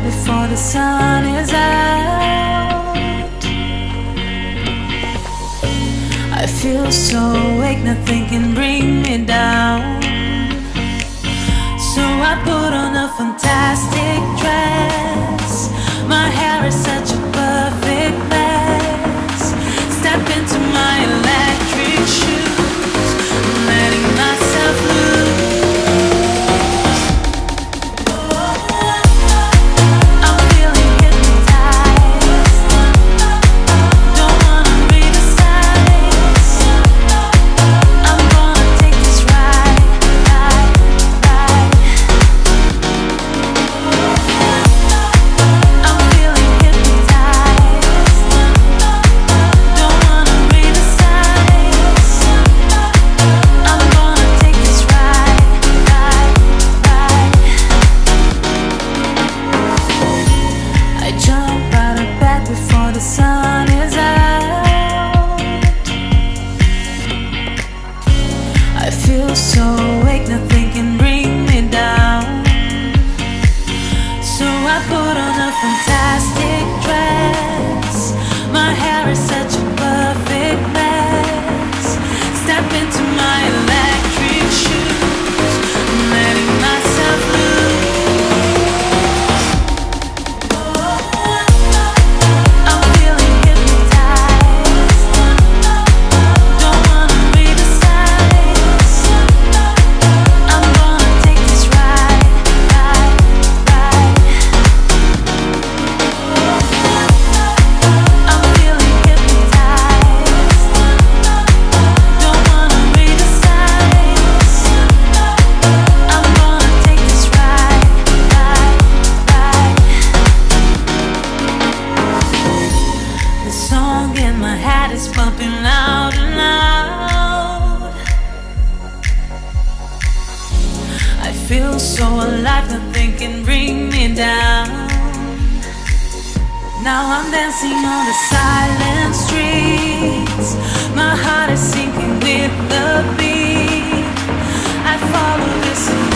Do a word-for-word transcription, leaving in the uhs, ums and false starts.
before the sun is out. I feel so awake, nothing can bring me down. So I put on a fantastic dress. My hair is such a perfect mess. Step into my electric shoes, letting myself loose. So awake, nothing can bring me down. So I put on a fantastic dress. My hair is such a perfect mess. Step into my electric shoes, letting myself loose. It's pumping loud and loud. I feel so alive, nothing can bring me down. Now I'm dancing on the silent streets. My heart is sinking with the beat. I follow this